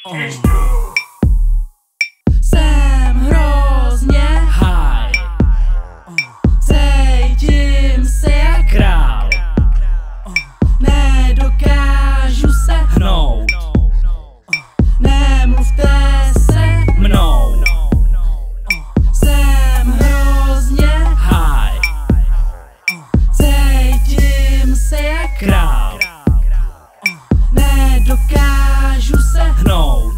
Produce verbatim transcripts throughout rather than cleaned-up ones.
Oh. Jsem hrozně high, cítím se jak král, nedokážu se hnout, nemluvte se mnou. Jsem hrozně high, cítím se jak král, nedokážu se hnout,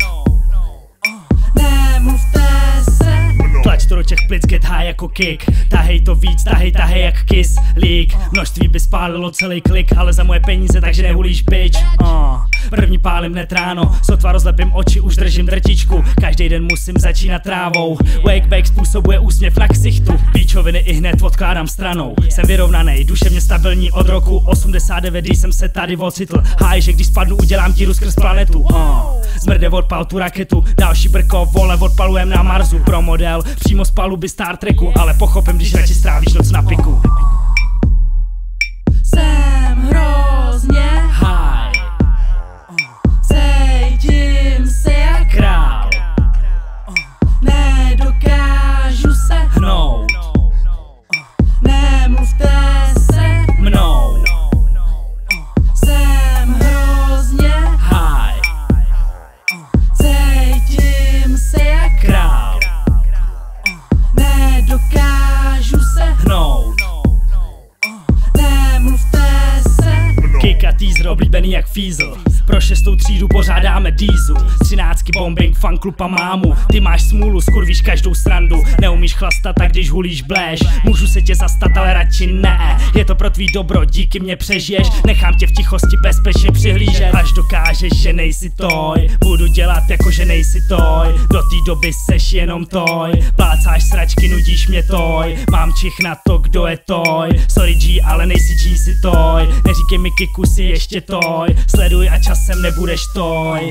nemluvte se. Tlač to do těch plic, get high jako kick. Tahej to víc, tahej, tahej jak kiss lík. Množství by spálilo celý klik, ale za moje peníze, takže nehulíš bitch. uh. První pálím hned ráno, sotva rozlepím oči, už držím drtičku. Každý den musím začínat trávou. Wake back způsobuje úsměv na ksichtu. Píčoviny i hned odkládám stranou. Jsem vyrovnaný, duševně stabilní od roku osmdesát devět, když jsem se tady ocitl. Háj, že když spadnu, udělám díru skrz planetu. uh. Zmrde odpal tu raketu, další brko, vole, odpalujem na Marsu. Pro model, přímo z paluby Star Treku, ale pochopím, když radši strávíš noc na piku. Jsem hrozně high, cítím se jak král, nedokážu se hnout, nemluvte se mnou. Jsem hrozně high, cítím se jak král, nedokážu se hnout, nemluvte se. Kick a teaser oblíbený jak Fízl. Pro šestou třídu pořádáme dízu. Třináctky bombing, fanklub a mámu. Ty máš smůlu, skurvíš každou srandu. Neumíš chlastat, tak když hulíš bléž. Můžu se tě zastat, ale radši ne. Je to pro tvý dobro, díky mě přežiješ. Nechám tě v tichosti bezpečně přihlížet. Až dokážeš, že nejsi toj, budu dělat jako že nejsi toj. Do té doby seš jenom toj. Plácáš sračky, nudíš mě toj. Mám čich na to, kdo je toj. Sorry G, ale nejsi G, si toj. Neříkej mi kiku, si ještě toj. Sleduj a časem nebudeš toj.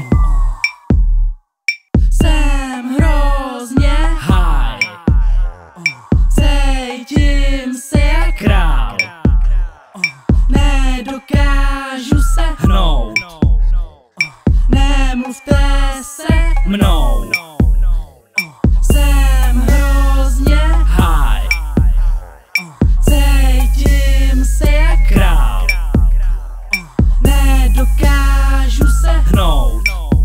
Jsem hrozně high, cítím se jak král, nedokážu se hnout, nemluvte se mnou. Jsem hrozně high, cítím se jak král, nedokážu se hnout,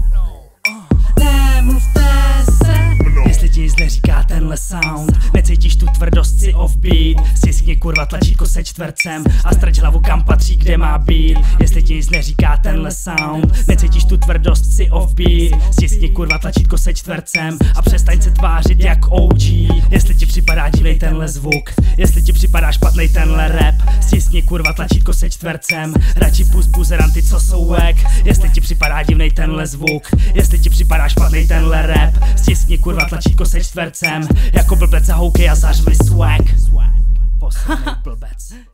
nemluvte se. Jestli ti nic neříká tenhle sound, necítíš tu tvrdost, si offbeat. Stiskni kurva tlačítko se čtvercem a strč hlavu kam patří, kde má být. Jestli ti nic neříká tenhle sound, necítíš tu tvrdost, si offbeat. Stiskni kurva tlačítko se čtvercem a přestaň se tvářit jak O G. Jestli ti připadá divnej tenhle zvuk, jestli ti připadá špatnej tenhle rap, stiskni kurva tlačítko se čtvercem, radši pust buzeranty, co jsou wack. Jestli ti připadá divnej tenhle zvuk, jestli ti připadá špatnej tenhle rap, stiskni kurva tlačítko se čtvercem, jako blbec a houkej a zařvi swag. Posledný blbec.